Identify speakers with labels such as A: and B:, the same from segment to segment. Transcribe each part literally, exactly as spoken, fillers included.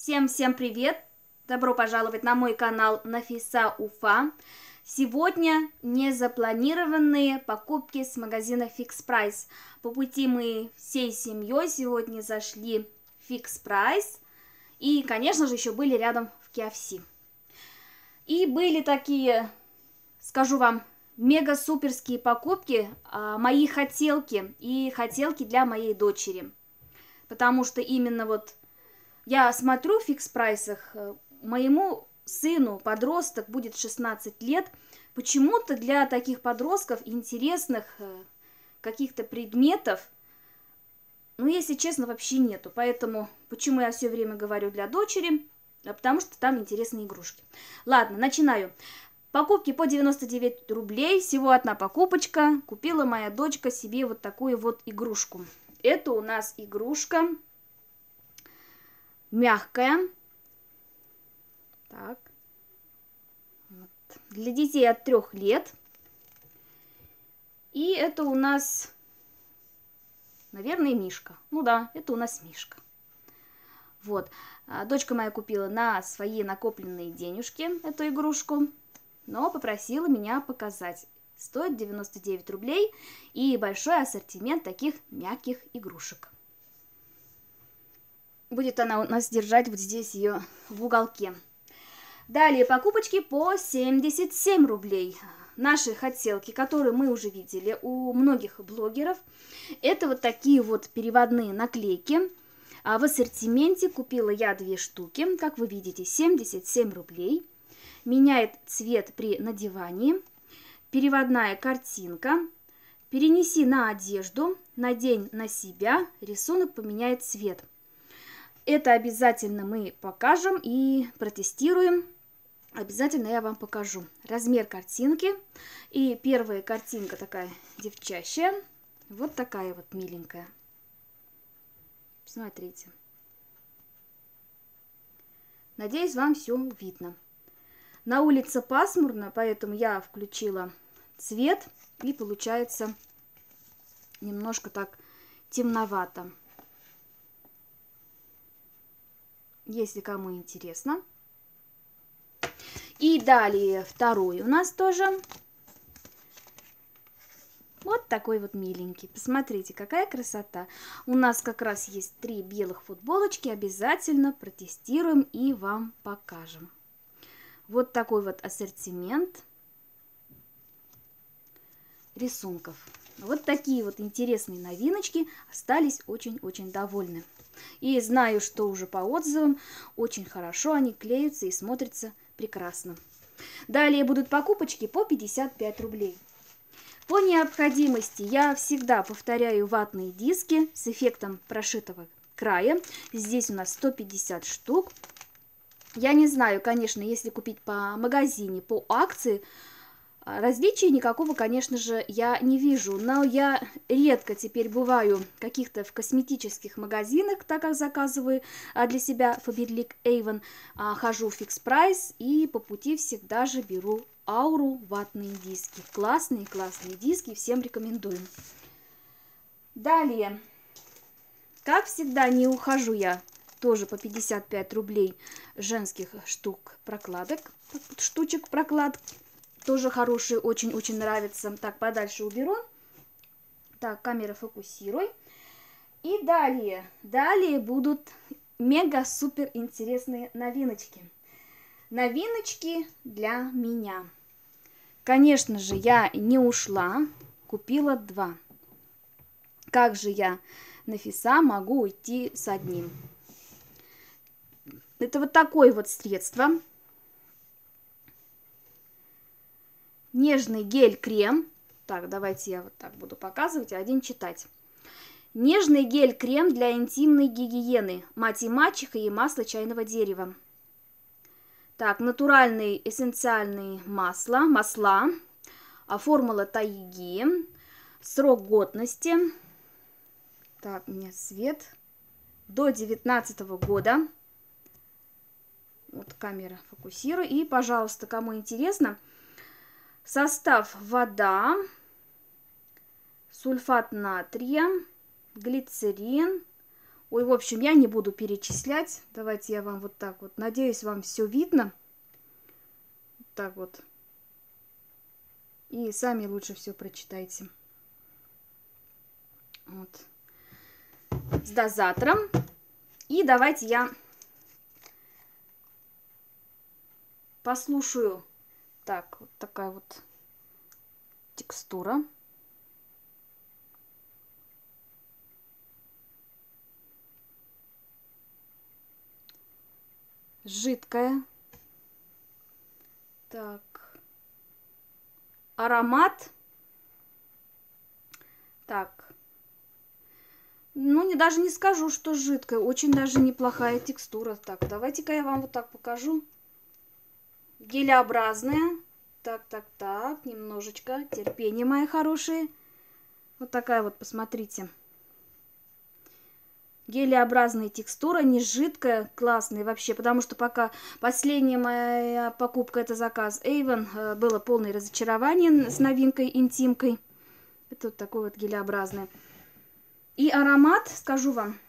A: Всем-всем привет! Добро пожаловать на мой канал Нафиса Уфа. Сегодня незапланированные покупки с магазина Fix Price. По пути мы всей семьей сегодня зашли в Fix Price. И, конечно же, еще были рядом в кей эф си. И были такие, скажу вам, мега-суперские покупки, мои хотелки и хотелки для моей дочери. Потому что именно вот я смотрю в Fix Прайсах, моему сыну, подросток, будет шестнадцать лет. Почему-то для таких подростков интересных каких-то предметов, ну, если честно, вообще нету. Поэтому, почему я все время говорю для дочери? Потому что там интересные игрушки. Ладно, начинаю. Покупки по девяносто девять рублей. Всего одна покупочка. Купила моя дочка себе вот такую вот игрушку. Это у нас игрушка мягкая. Так. Вот. Для детей от трех лет. И это у нас, наверное, мишка. Ну да, это у нас мишка. Вот. Дочка моя купила на свои накопленные денежки эту игрушку, но попросила меня показать. Стоит девяносто девять рублей и большой ассортимент таких мягких игрушек. Будет она у нас держать вот здесь ее в уголке. Далее покупочки по семьдесят семь рублей. Наши хотелки, которые мы уже видели у многих блогеров. Это вот такие вот переводные наклейки. А в ассортименте купила я две штуки. Как вы видите, семьдесят семь рублей. Меняет цвет при надевании. Переводная картинка. Перенеси на одежду, надень на себя, рисунок поменяет цвет. Это обязательно мы покажем и протестируем. Обязательно я вам покажу размер картинки. И первая картинка такая девчачья. Вот такая вот миленькая. Смотрите. Надеюсь, вам все видно. На улице пасмурно, поэтому я включила цвет. И получается немножко так темновато. Если кому интересно. И далее второй у нас тоже. Вот такой вот миленький. Посмотрите, какая красота. У нас как раз есть три белых футболочки. Обязательно протестируем и вам покажем. Вот такой вот ассортимент рисунков. Вот такие вот интересные новиночки. Остались очень-очень довольны. И знаю, что уже по отзывам очень хорошо они клеются и смотрятся прекрасно. Далее будут покупочки по пятьдесят пять рублей. По необходимости я всегда повторяю ватные диски с эффектом прошитого края. Здесь у нас сто пятьдесят штук. Я не знаю, конечно, если купить по магазине, по акции, различия никакого, конечно же, я не вижу. Но я редко теперь бываю каких-то в косметических магазинах, так как заказываю для себя Faberlic Avon, хожу в Fix Price и по пути всегда же беру Ауру ватные диски. Классные-классные диски, всем рекомендую. Далее, как всегда, не ухожу я тоже по пятьдесят пять рублей женских штук прокладок, штучек прокладок. Тоже хорошие, очень-очень нравятся. Так, подальше уберу. Так, камера, фокусируй. И далее, далее будут мега-супер интересные новиночки. Новиночки для меня. Конечно же, я не ушла, купила два. Как же я, Нафиса, могу уйти с одним? Это вот такое вот средство. Нежный гель-крем. Так, давайте я вот так буду показывать, а один читать. Нежный гель-крем для интимной гигиены. Мать и мачеха и масло чайного дерева. Так, натуральные эссенциальные масла, масла. А формула тайги. Срок годности. Так, у меня свет. До девятнадцатого года. Вот камера, фокусируй. И, пожалуйста, кому интересно... Состав: вода, сульфат натрия, глицерин, Ой, в общем, я не буду перечислять. Давайте я вам вот так вот. Надеюсь, вам все видно. Вот так вот. И сами лучше все прочитайте. Вот. С дозатором. И давайте я послушаю. Так, вот такая вот текстура. Жидкая. Так. Аромат. Так. Ну, не, даже не скажу, что жидкая. Очень даже неплохая текстура. Так, давайте-ка я вам вот так покажу. Гелеобразная. Так, так, так. Немножечко. Терпение, мои хорошие. Вот такая вот, посмотрите. Гелеобразная текстура, не жидкая, классная вообще, потому что пока последняя моя покупка, это заказ Avon, было полное разочарование с новинкой интимкой. Это вот такой вот гелеобразный. И аромат, скажу вам,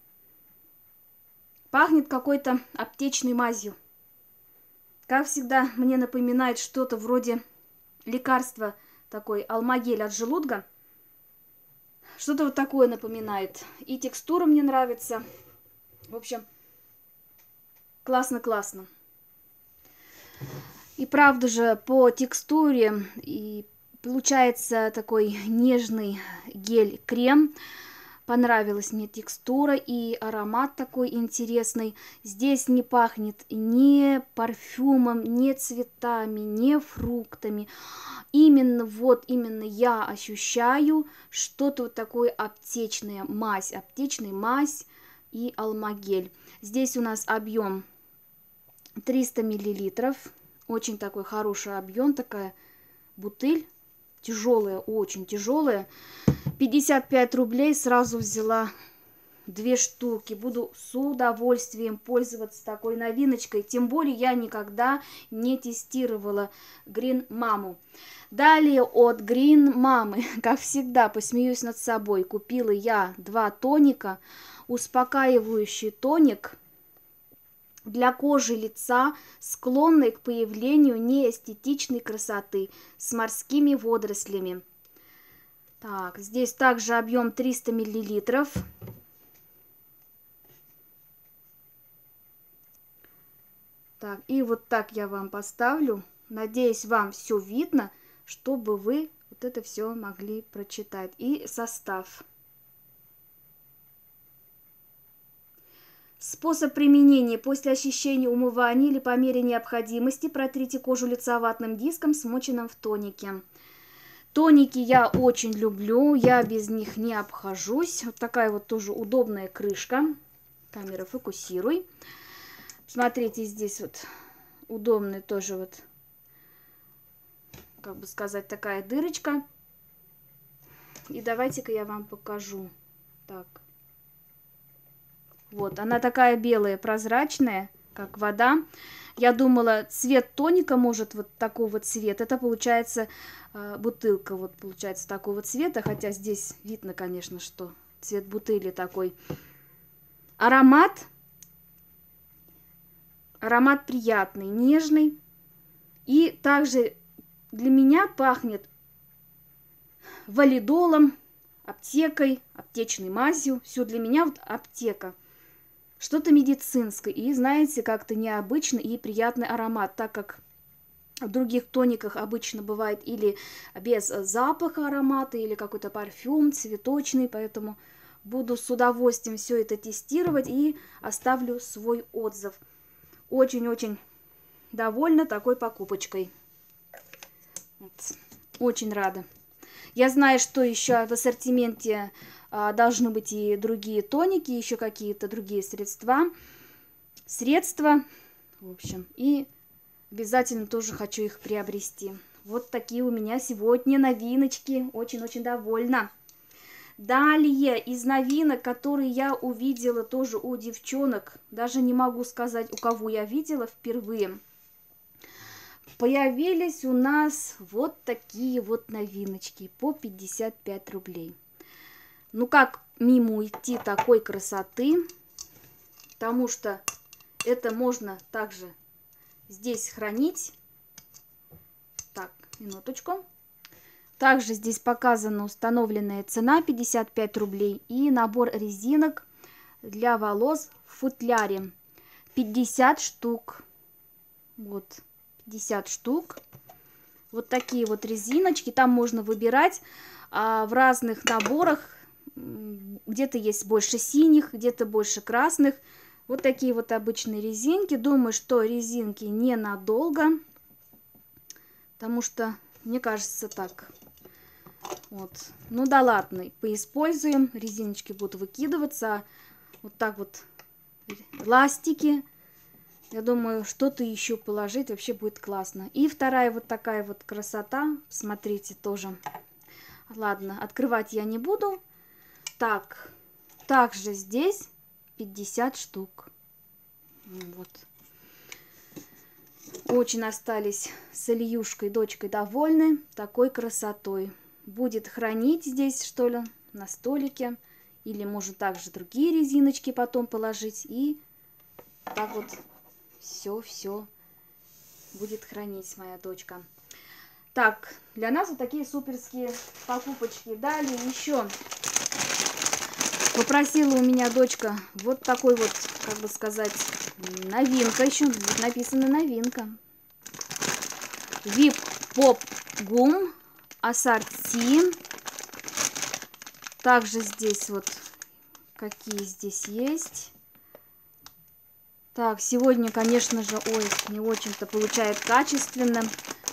A: пахнет какой-то аптечной мазью. Как всегда, мне напоминает что-то вроде лекарства, такой алмагель от желудка. Что-то вот такое напоминает. И текстура мне нравится. В общем, классно-классно. И правда же, по текстуре и получается такой нежный гель-крем. Понравилась мне текстура и аромат такой интересный. Здесь не пахнет ни парфюмом, ни цветами, ни фруктами. Именно вот, именно я ощущаю что-то вот такое аптечное, мазь, аптечная мазь и алмагель. Здесь у нас объем триста миллилитров. Очень такой хороший объем, такая бутыль. Тяжелая, очень тяжелая. пятьдесят пять рублей, сразу взяла две штуки. Буду с удовольствием пользоваться такой новиночкой. Тем более я никогда не тестировала Green Mama. Далее от Green Mama, как всегда, посмеюсь над собой, купила я два тоника. Успокаивающий тоник для кожи лица, склонной к появлению неэстетичной красоты, с морскими водорослями. Так, здесь также объем триста миллилитров. Так, и вот так я вам поставлю. Надеюсь, вам все видно, чтобы вы вот это все могли прочитать. И состав. Способ применения: после очищения, умывания или по мере необходимости протрите кожу лица ватным диском, смоченным в тонике. Тоники я очень люблю, я без них не обхожусь. Вот такая вот тоже удобная крышка. Камера, фокусируй. Смотрите, здесь вот удобная тоже вот, как бы сказать, такая дырочка. И давайте-ка я вам покажу. Так. Вот, она такая белая, прозрачная, как вода. Я думала, цвет тоника может вот такого цвета. Это получается э, бутылка, вот получается такого цвета. Хотя здесь видно, конечно, что цвет бутыли такой. Аромат. Аромат приятный, нежный. И также для меня пахнет валидолом, аптекой, аптечной мазью. Все для меня вот аптека. Что-то медицинское. И, знаете, как-то необычный и приятный аромат, так как в других тониках обычно бывает или без запаха аромата, или какой-то парфюм цветочный. Поэтому буду с удовольствием все это тестировать и оставлю свой отзыв. Очень-очень довольна такой покупочкой. Вот. Очень рада. Я знаю, что еще в ассортименте а, должны быть и другие тоники, еще какие-то другие средства. Средства, в общем, и обязательно тоже хочу их приобрести. Вот такие у меня сегодня новиночки. Очень-очень довольна. Далее из новинок, которые я увидела тоже у девчонок, даже не могу сказать, у кого я видела впервые, появились у нас вот такие вот новиночки по пятьдесят пять рублей. Ну как мимо уйти такой красоты, потому что это можно также здесь хранить. Так, минуточку. Также здесь показана установленная цена пятьдесят пять рублей и набор резинок для волос в футляре пятьдесят штук. Вот, пятьдесят штук. Вот такие вот резиночки. Там можно выбирать а, в разных наборах. Где-то есть больше синих, где-то больше красных. Вот такие вот обычные резинки. Думаю, что резинки ненадолго. Потому что, мне кажется, так. Вот. Ну да ладно, поиспользуем. Резиночки будут выкидываться. Вот так вот ластики. Я думаю, что-то еще положить вообще будет классно. И вторая вот такая вот красота. Смотрите, тоже. Ладно, открывать я не буду. Так, также здесь пятьдесят штук. Вот. Очень остались с Ильюшкой, дочкой довольны такой красотой. Будет хранить здесь, что ли, на столике. Или может также другие резиночки потом положить. И так вот все-все будет хранить моя дочка. Так, для нас вот такие суперские покупочки. Далее еще попросила у меня дочка вот такой вот, как бы сказать, новинка. Еще написано новинка. Вип Поп Гум ассорти. Также здесь вот какие здесь есть. Так, сегодня, конечно же, ой, не очень-то получает качественно.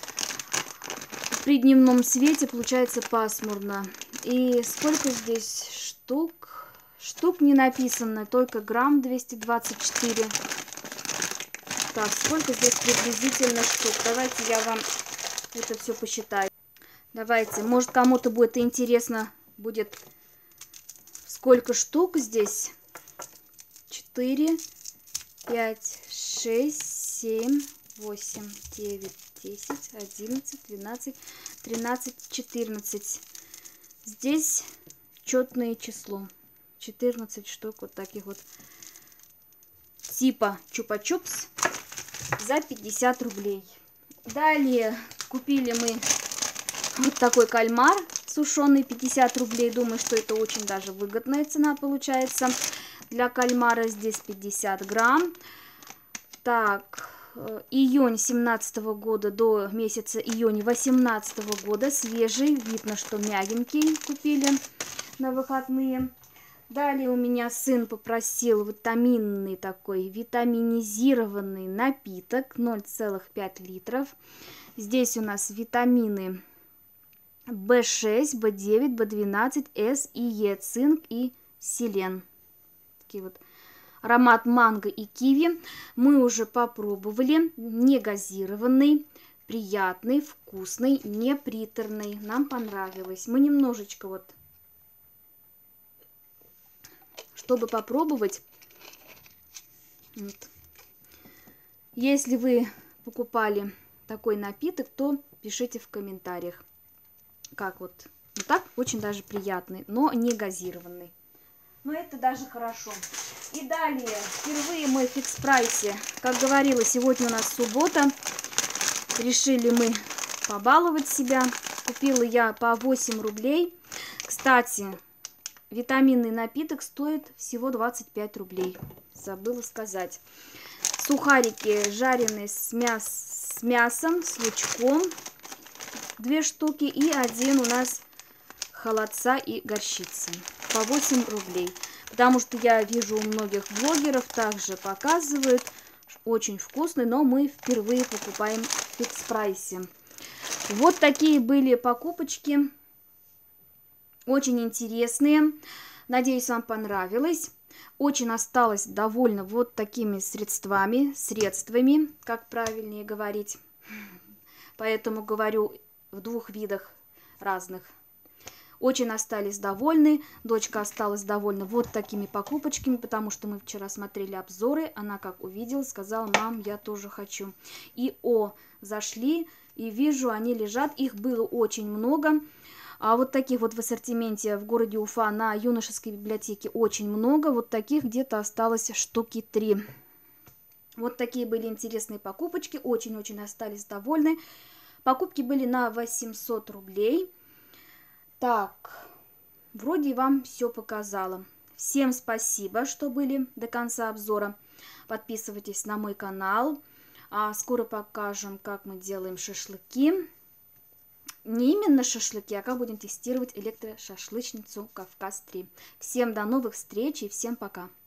A: При дневном свете получается пасмурно. И сколько здесь штук? Штук не написано, только грамм двести двадцать четыре. Так, сколько здесь приблизительно штук? Давайте я вам это все посчитаю. Давайте, может, кому-то будет интересно, будет сколько штук здесь? четыре, пять, шесть, семь, восемь, девять, десять, одиннадцать, двенадцать, тринадцать, четырнадцать. Здесь четное число. четырнадцать штук вот таких вот типа чупа-чупс за пятьдесят рублей. Далее купили мы вот такой кальмар сушеный, пятьдесят рублей. Думаю, что это очень даже выгодная цена получается. Для кальмара здесь пятьдесят грамм. Так, июнь семнадцатого года до месяца июня восемнадцатого года. Свежий, видно, что мягенький купили на выходные. Далее у меня сын попросил витаминный такой, витаминизированный напиток ноль целых пять литров. Здесь у нас витамины бэ шесть, бэ девять, бэ двенадцать, С и Е, цинк и селен. Такие вот. Аромат манго и киви. Мы уже попробовали. Не газированный, приятный, вкусный, не приторный. Нам понравилось. Мы немножечко вот, чтобы попробовать. Вот. Если вы покупали такой напиток, то пишите в комментариях. Как вот. Вот так очень даже приятный, но не газированный. Но это даже хорошо. И далее, впервые мы в фикс прайсе. Как говорила, сегодня у нас суббота. Решили мы побаловать себя. Купила я по восемь рублей. Кстати, витаминный напиток стоит всего двадцать пять рублей. Забыла сказать. Сухарики жареные с, мяс, с мясом, с лучком. Две штуки. И один у нас холодца и горчица. По восемь рублей. Потому что я вижу у многих блогеров также показывают. Очень вкусный, но мы впервые покупаем в фикс прайсе. Вот такие были покупочки. Очень интересные. Надеюсь, вам понравилось. Очень осталось довольна вот такими средствами, средствами, как правильнее говорить. Поэтому говорю в двух видах разных. Очень остались довольны. Дочка осталась довольна вот такими покупочками, потому что мы вчера смотрели обзоры. Она как увидела, сказала: мам, я тоже хочу. И о, зашли, и вижу, они лежат. Их было очень много. А вот таких вот в ассортименте в городе Уфа на юношеской библиотеке очень много. Вот таких где-то осталось штуки три. Вот такие были интересные покупочки. Очень-очень остались довольны. Покупки были на восемьсот рублей. Так, вроде вам все показала. Всем спасибо, что были до конца обзора. Подписывайтесь на мой канал. А скоро покажем, как мы делаем шашлыки. Не именно шашлыки, а как будем тестировать электрошашлычницу Кавказ три. Всем до новых встреч и всем пока!